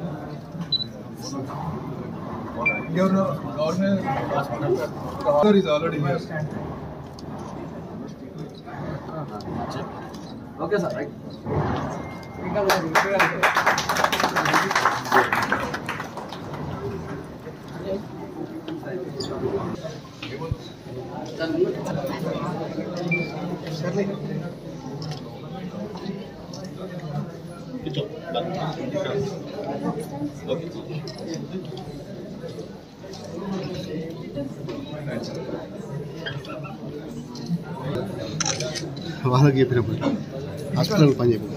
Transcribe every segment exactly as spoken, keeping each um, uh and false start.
Governor, governor, governor is already here. Okay, sir. Right. వాళ్ళకి చెప్పినప్పుడు hospital పని చెప్పి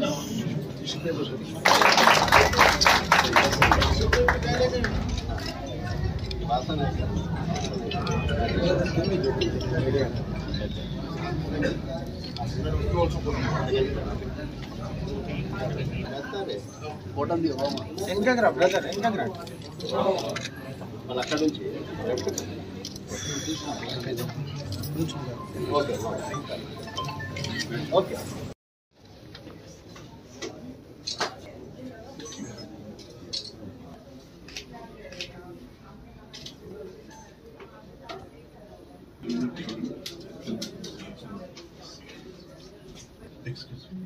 Enkangra, brother, Enkangra. వాళ్ళు అక్కడ నుంచి okay okay Excuse me.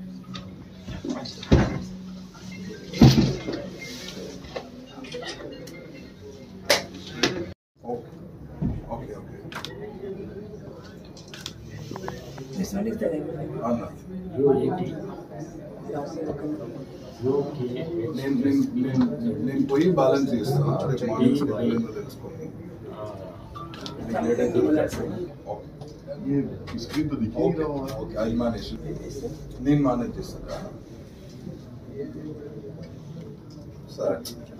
Okay, okay. This one is the Anna. నేను నేను నేను పోయి బ్యాలెన్స్ చేస్తాను రేపు మార్నింగ్ సెటిల్ తెలుసుకొని స్క్రీన్ తో దిగి ఓకే ఐ మేనేజ్ నేను మేనేజ్ చేస్తాను సరే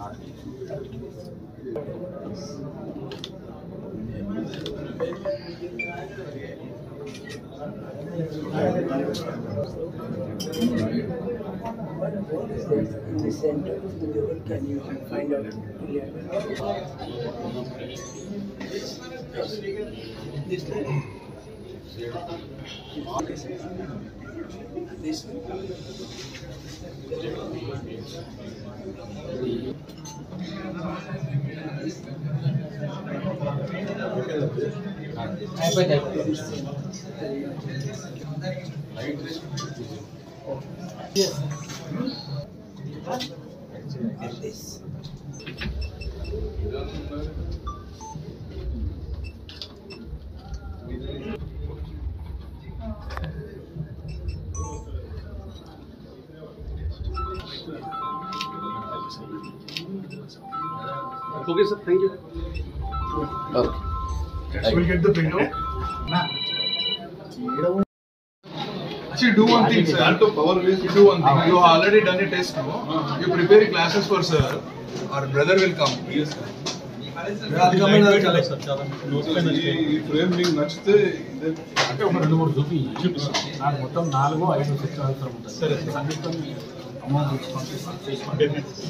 in the center of the river. Can you find out clearly? This line. This one. Yes. And this. Okay, sir. Thank you. Okay We'll get the window. Actually, do one thing, sir. To power waste, you do one thing. You have already done a test, no? You prepare classes for sir. Our brother will come. Yes, sir. ఈ frame మీకు నచ్చితే అంటే ఒక రెండు మూడు చూపి నాకు మొత్తం నాలుగు ఐదు సెక్షన్ అవసరం ఉంటుంది. సరే సంగీతం అమౌంట్ తీసుకొని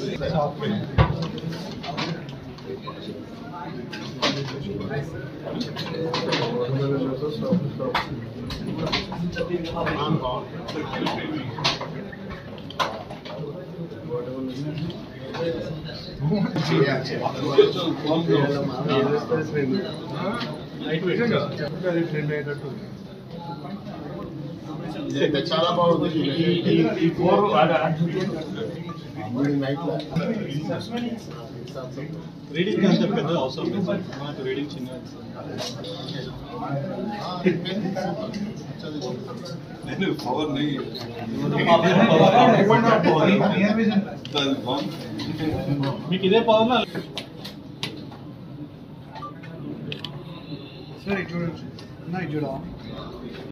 చాలా బాగుంది ఈ ఫోర్ రీడింగ్ కాన్సెప్ట్ పెద్ద అవసరం లేదు సార్, మనకు రీడింగ్ చిన్న పవర్ మీకు ఇదే పవర్లో సరే చూడండి చూడ